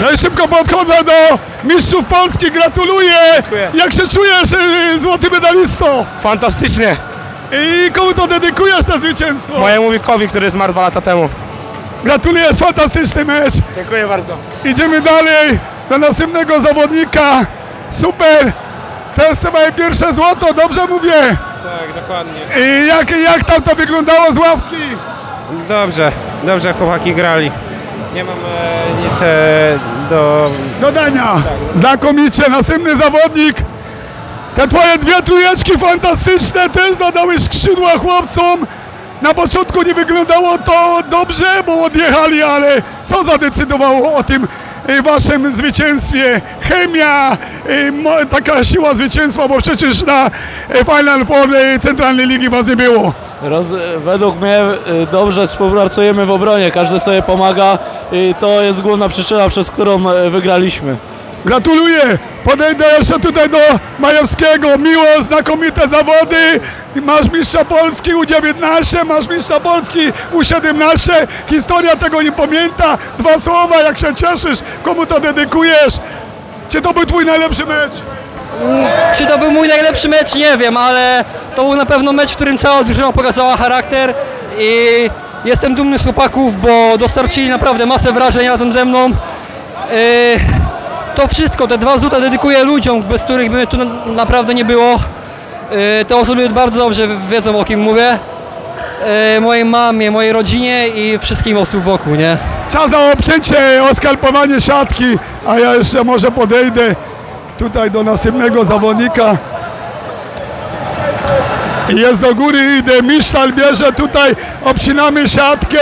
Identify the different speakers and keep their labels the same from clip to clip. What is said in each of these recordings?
Speaker 1: No i szybko podchodzę do mistrzów Polski, gratuluję!
Speaker 2: Dziękuję.
Speaker 1: Jak się czujesz, złoty medalisto?
Speaker 2: Fantastycznie.
Speaker 1: I komu to dedykujesz to zwycięstwo?
Speaker 2: Mojemu wiekowi, który zmarł 2 lata temu.
Speaker 1: Gratuluję, fantastyczny mecz.
Speaker 2: Dziękuję bardzo.
Speaker 1: Idziemy dalej do następnego zawodnika. Super! To jest moje pierwsze złoto, dobrze mówię?
Speaker 2: Tak, dokładnie.
Speaker 1: I jak tam to wyglądało z ławki?
Speaker 2: Dobrze chłopaki grali. Nie mam nic do...
Speaker 1: Dodania. Znakomicie, następny zawodnik. Te twoje 2 trójeczki fantastyczne też dodałeś skrzydła chłopcom. Na początku nie wyglądało to dobrze, bo odjechali, ale co zadecydowało o tym waszym zwycięstwie? Chemia, taka siła zwycięstwa, bo przecież na Final Four Centralnej Ligi was nie było.
Speaker 3: Według mnie dobrze współpracujemy w obronie, każdy sobie pomaga i to jest główna przyczyna, przez którą wygraliśmy.
Speaker 1: Gratuluję! Podejdę jeszcze tutaj do Majewskiego. Miło, znakomite zawody. Masz mistrza Polski U19, masz mistrza Polski U17. Historia tego nie pamięta. 2 słowa, jak się cieszysz, komu to dedykujesz? Czy to był twój najlepszy mecz?
Speaker 4: Czy to był mój najlepszy mecz? Nie wiem, ale to był na pewno mecz, w którym cała drużyna pokazała charakter i jestem dumny z chłopaków, bo dostarczyli naprawdę masę wrażeń razem ze mną. To wszystko, te 2 złota dedykuję ludziom, bez których by tu naprawdę nie było. Te osoby bardzo dobrze wiedzą, o kim mówię. Mojej mamie, mojej rodzinie i wszystkim osób wokół, nie?
Speaker 1: Czas na obcięcie, oskalpowanie siatki, a ja jeszcze może podejdę tutaj do następnego zawodnika. Jest do góry, idę, Misztal bierze tutaj, obcinamy siatkę.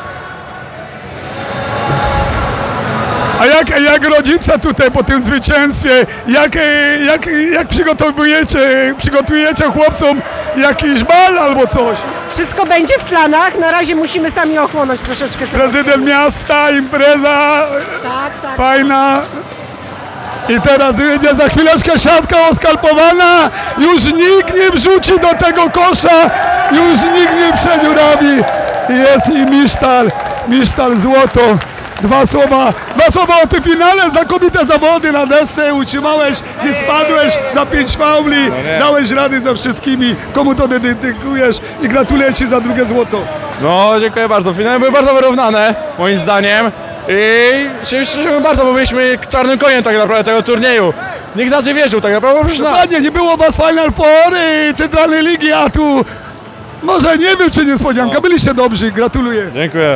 Speaker 1: A jak rodzice tutaj po tym zwycięstwie, jak przygotujecie chłopcom jakiś bal albo coś?
Speaker 5: Wszystko będzie w planach, na razie musimy sami ochłonąć troszeczkę.
Speaker 1: Prezydent miasta, impreza,
Speaker 5: Tak.
Speaker 1: fajna. I teraz jedzie za chwileczkę siatka oskalpowana, już nikt nie wrzuci do tego kosza, już nikt nie przedziurawi. Jest i Misztal złoto. 2 słowa o tym finale, znakomite zawody na desce, utrzymałeś, nie spadłeś za 5 fauli, dałeś rady ze wszystkimi, komu to dedykujesz i gratuluję ci za 2 złoto.
Speaker 2: No, dziękuję bardzo. Finały były bardzo wyrównane, moim zdaniem. I się cieszymy bardzo, bo byliśmy czarnym koniem tak naprawdę tego turnieju. Nikt z nas nie wierzył tak naprawdę, oprócz nas.
Speaker 1: Dokładnie, nie było was Final Four Centralnej Ligi, a tu może nie wiem czy niespodzianka, byliście dobrzy, gratuluję.
Speaker 2: Dziękuję.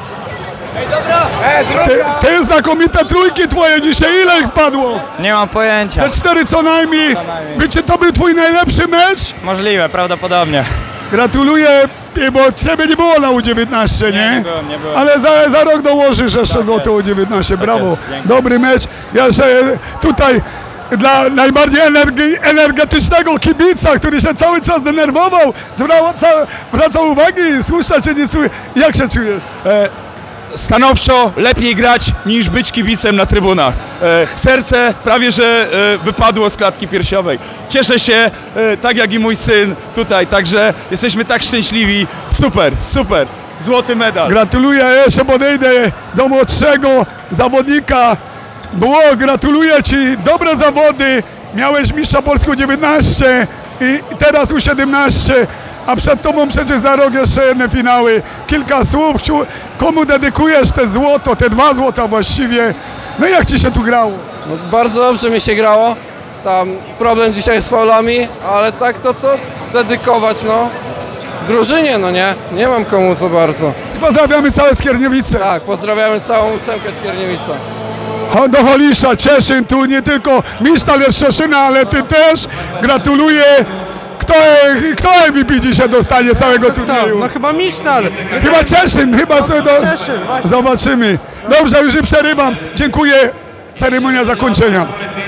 Speaker 1: Te znakomite trójki twoje dzisiaj, ile ich padło?
Speaker 6: Nie mam pojęcia.
Speaker 1: Te 4 co najmniej. Czy to był twój najlepszy mecz?
Speaker 6: Możliwe, prawdopodobnie.
Speaker 1: Gratuluję, bo ciebie nie było na U19, nie?
Speaker 6: Nie byłem.
Speaker 1: Ale za rok dołożysz jeszcze złoto U19, brawo. Dobry mecz. Ja tutaj dla najbardziej energetycznego kibica, który się cały czas denerwował, zwracał uwagi, słucha czy nie słucha. Jak się czujesz?
Speaker 7: Stanowczo lepiej grać niż być kibicem na trybunach. Serce prawie że wypadło z klatki piersiowej. Cieszę się, tak jak i mój syn tutaj, także jesteśmy tak szczęśliwi. Super, złoty medal.
Speaker 1: Gratuluję, jeszcze podejdę do młodszego zawodnika. Gratuluję ci, dobre zawody. Miałeś mistrza Polski U19 i teraz U17. A przed tobą przecież za rok jeszcze jedne finały. Kilka słów, komu dedykujesz te złoto, te 2 złota właściwie. No jak ci się tu grało?
Speaker 8: No, bardzo dobrze mi się grało. Tam problem dzisiaj z faulami, ale tak to dedykować, no. Drużynie, no nie? Nie mam komu co bardzo.
Speaker 1: I pozdrawiamy całe Skierniewice.
Speaker 8: Tak, pozdrawiamy całą 8 Skierniewica.
Speaker 1: Do Holisza, Cieszyn, tu nie tylko Misztal jest Cieszyna, ale ty też. Gratuluję. Kto MVP dzisiaj dostanie całego turnieju?
Speaker 2: No chyba Misztal.
Speaker 1: Chyba Cieszyn, zobaczymy. Dobrze, już nie przerywam. Dziękuję. Ceremonia zakończenia.